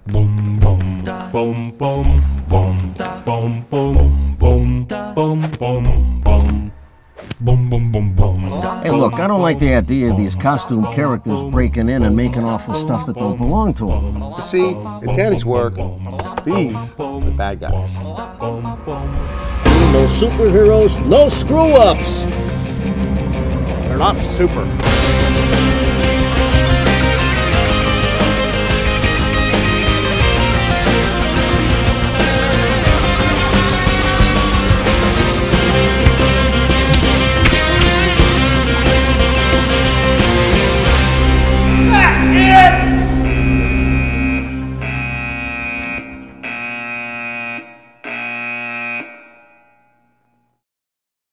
Boom, boom, boom, boom, boom, boom, boom, boom, boom, boom, boom. Boom, boom, boom, boom. Hey, look, I don't like the idea of these costume characters breaking in and making off with stuff that don't belong to them. You see, in Danny's work, these are the bad guys. No superheroes, no screw-ups! They're not super.